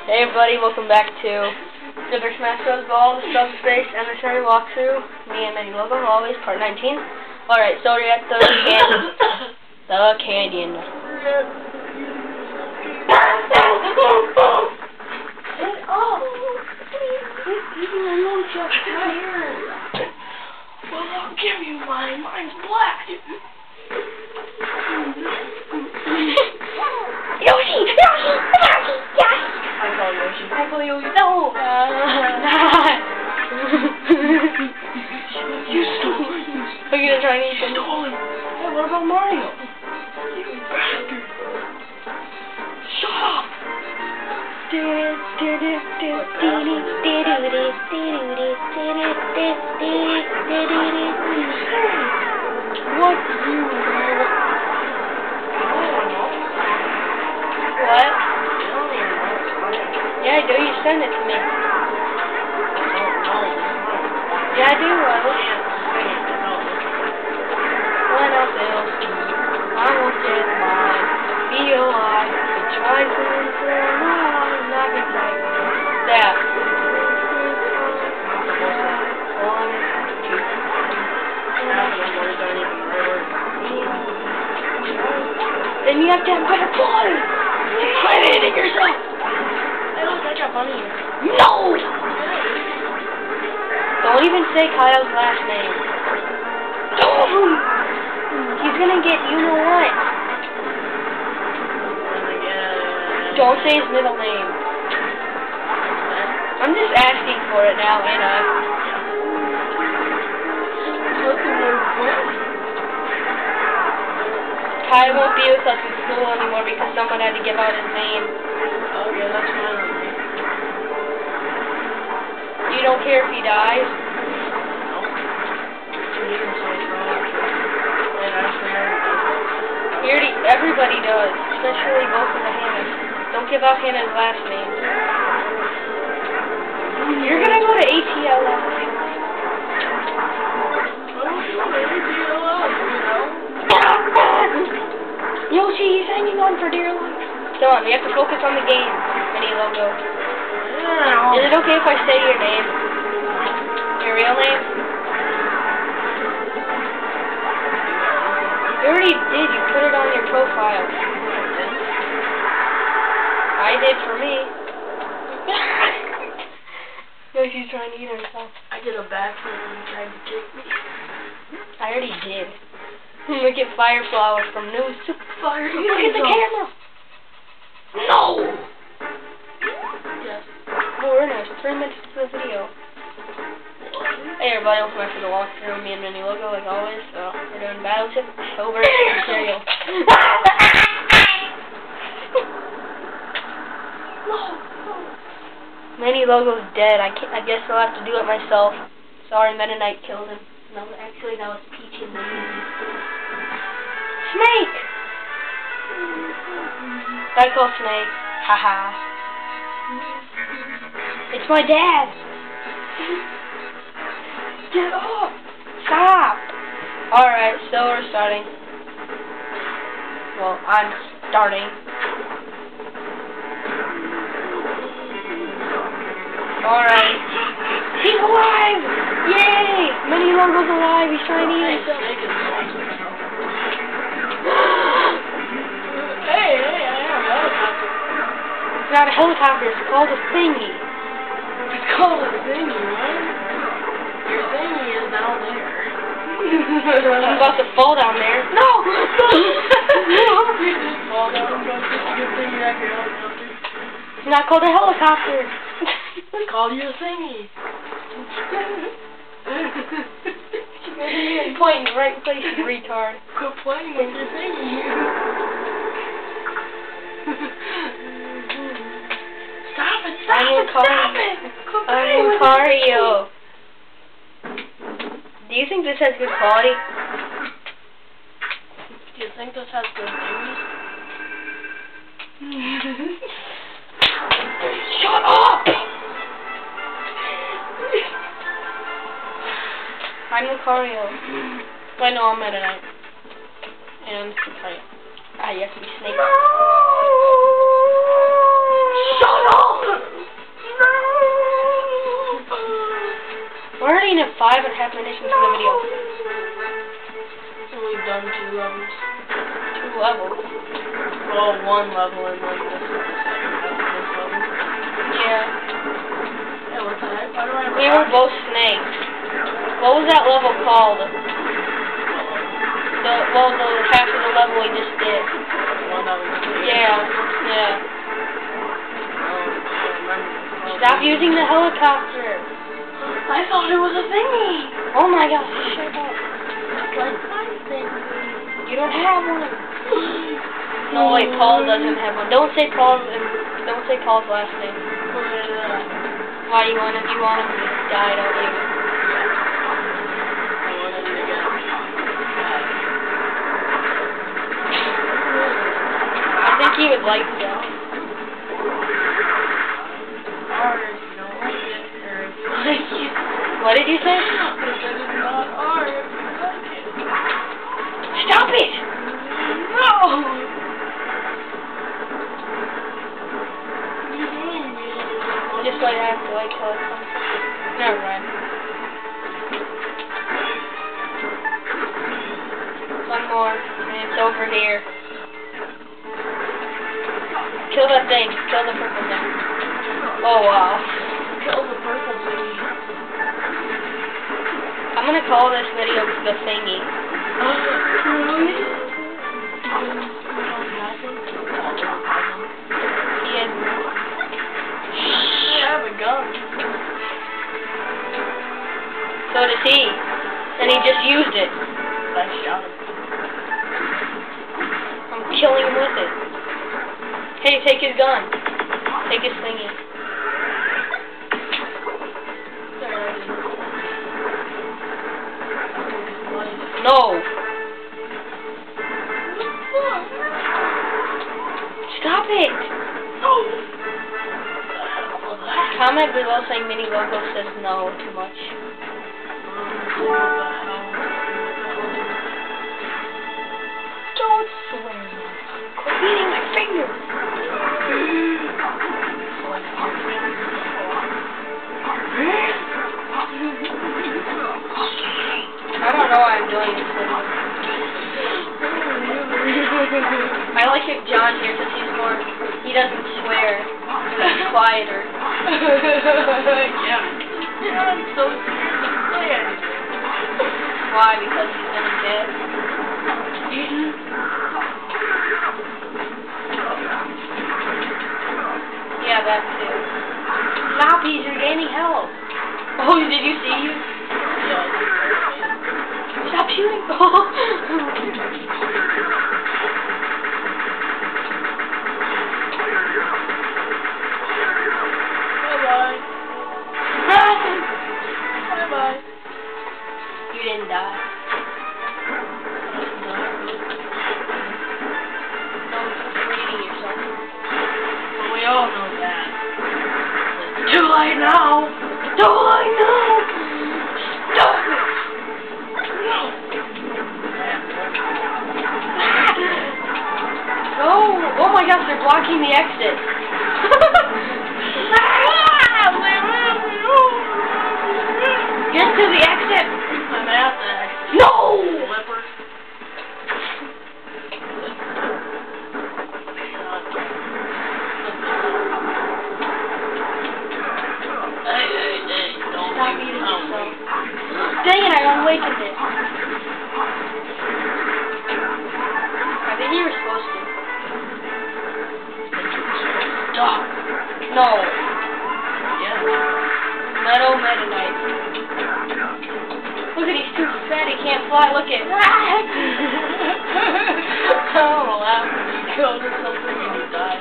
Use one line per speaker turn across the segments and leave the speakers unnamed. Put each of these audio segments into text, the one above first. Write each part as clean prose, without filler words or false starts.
Hey everybody, welcome back to Super Smash Bros. Ball, the Subspace, and the Center Walkthrough. Me and Manny Logo, always, part 19. Alright, so we're at the canyon.
Well, I'll give you mine. Mine's black.
Yoshi! I call Yoshi. I call Yoshi. No!
You stole it.
Are you gonna try and eat them?
You stole it. Hey, what about Mario? You bastard. Shut up. What do you know?
What? Yeah, I do. You send it to me. Yeah, I do. What else is? I won't get mine. Be alive. Try to I'm not gonna type that. Then you have to have better quality. Try to hit it yourself.
Hey, look, I got money here.
No! Don't even say Kyle's last name. He's gonna get you know what. Don't say his middle name. I'm just asking for it now, ain't I? Kyle won't be with us in school anymore because someone had to give out his name.
Okay, that's fine with me.
You don't care if he dies? Everybody does, especially both of the Hannahs. Don't give out Hannah's last name. You're gonna go to ATL. Yoshi, he's hanging on for dear life. Come on, we have to focus on the game. Manny Logo. Is it okay if I say your name? Your real name? You already did. You put it on your profile. I did for me. No, she's trying to eat herself.
I did a backflip when you tried to kick me.
I already did. Look at Fire Flower from News to Fire. Look at the camera. No.
Yes.
Oh, we're in 3 minutes into the video. Hey everybody, welcome back to the walkthrough. Me and Manny Logo, like always. So we're doing Battleship over Ontario. Manny Logo's dead. I guess I'll have to do it myself. Sorry, Meta Knight killed him. No, actually that was Peach and Daisy. Snake. I call Snake. Haha. It's my dad. Get off! Stop! Alright, so we're starting. Well, I'm starting. Alright. He's alive! Yay! Manny Logo's alive, he's trying to eat himself.
Hey, I have a helicopter.
It's not a helicopter, it's called a thingy.
It's called a thingy, right? Your thingy is down there.
I'm about to fall down there. No!
Fall down, your thingy at your helicopter.
It's not called a helicopter.
It's called your thingy.
You're pointing in the right place, you retard.
Quit playing with your thingy. Stop it! Stop it! Stop it!
I'm Lucario. Do you think this has good quality?
Do you think this has good news?
Shut up! I'm Lucario. I know I'm Meta Knight. And fight. Ah, you have to be Snake.
No!
Shut up! 5.5 minutes into the video.
And we've done 2 levels.
2 levels?
Well, 1 level and then this is the second level.
Yeah.
Yeah, what the heck? Why do I have
We were both snakes. What was that level called? The half of the level we just did.
The one that we did?
Yeah. Stop using the helicopter.
I thought it was a thingy.
Oh my gosh, shut up.
Like my thing.
You don't have one. No, wait, Paul doesn't have one. Don't say Paul's last name. Why you want him to die, don't you?
I want him to get
I think he would like that. What did you say? Stop it!
No!
Just wait, I have to wait till it comes. Never mind. One more, and it's over here. Kill that thing. Kill the purple thing. Oh wow.
Kill the purple thingy.
I'm gonna call this video The Thingy.
Really? I have a gun.
So does he. And he just used it.
I shot him.
I'm killing him with it. Hey, take his gun. Take his thingy. No! Stop it! Comment below saying Mini Logo says no too much. Don't swear. Quit eating my finger. I don't know why I'm doing this. I like if John here because he doesn't swear. He's quieter.
Yeah. I'm so scared to play anything.
Why? Because he's gonna get eaten? Yeah, that too. Stoppies, you're gaining health. Oh, did you see you?
Yeah.
Stop shooting!
Bye-bye. Bye-bye.
You didn't die. No, you're eating yourself.
Well, we all know that. Too late now!
Too late now! Stop it!
No!
Oh my gosh, they're blocking the exit. Get to the exit!
I'm at the exit.
No!
Flipper. Hey, don't
Stop
leave
eating
town.
yourself. Dang it, I awakened it. I think you were supposed to.
Stop.
No.
Yeah.
Metal Meta Knight. Look at he's too fat, he can't fly. Look at
Oh, laugh. You killed or something and you died.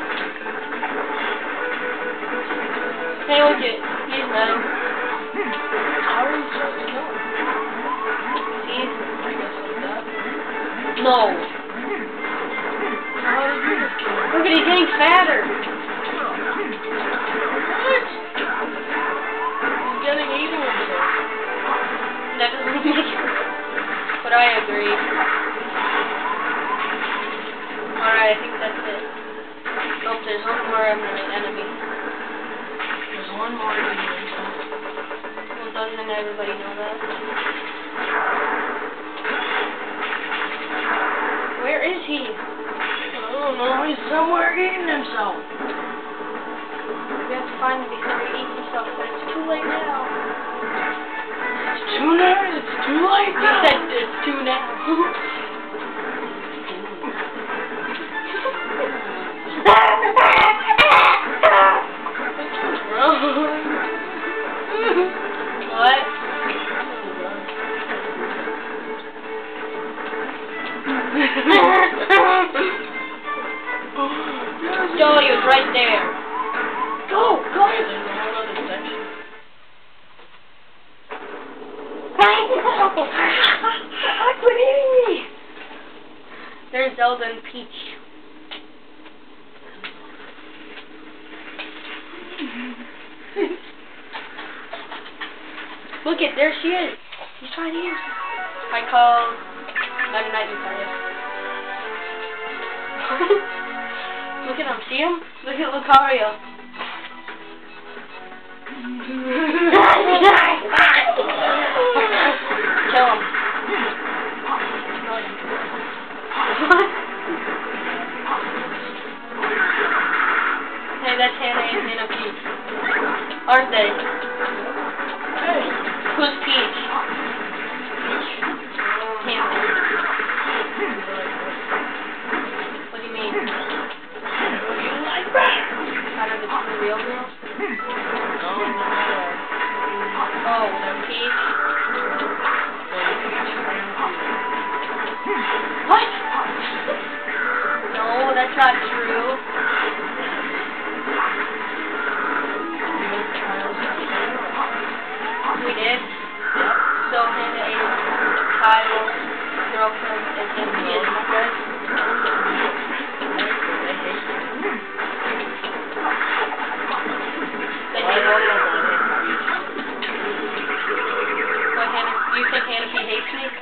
Hey, look at he's metal.
How are you supposed to kill him?
See?
I guess like that.
No.
How did you just kill him?
Look at he's getting fatter.
What? He's getting eaten himself.
That doesn't make sense. But I agree. Alright, I think that's it. Nope, there's one more enemy.
There's one more enemy.
Well, cousin, everybody know that. Where is he?
I don't know, he's somewhere eating himself.
We have to find him before he eats himself, but it's too late now.
It's too late. It's too late
You
now.
said it's too now. What? Joey was right there.
Go, go. There's a whole other section.
Quit eating me. There's Zelda and Peach. Look it, there she is. She's trying to eat herself. I call night Look at him, see him? Look at Lucario. Kill him. Hey, that's Hannah and Hannah Peach. Aren't they?
Hey.
Who's Peach? Hannah. What do you mean?
You like that?
Kind of the real girl? Oh, the Peach. What? No, that's not true. We did. So Hannah is Kyle's girlfriend and he is my friend. They hate her. What, Hannah? You think Hannah P hates me?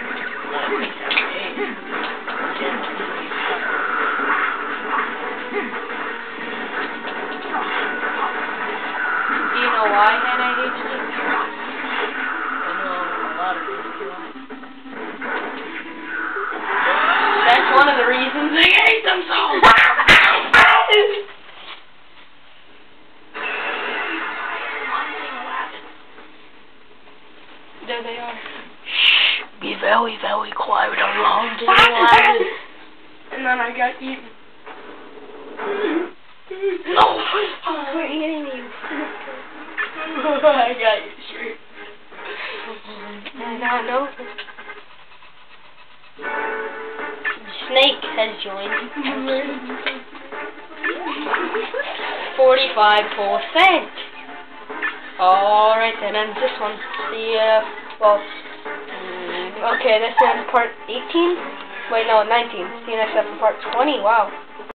Do you know why Hannah hates me? That's one of the reasons they hate them so much. There they are.
Shh, be very, very quiet. I'm loud.
And then I got eaten.
No.
Quit eating me.
I got you straight.
No. Snake has joined. 45%. Alright then, and this one. Well, okay, this ends part 18. Wait, no, 19. See you next episode, part 20. Wow.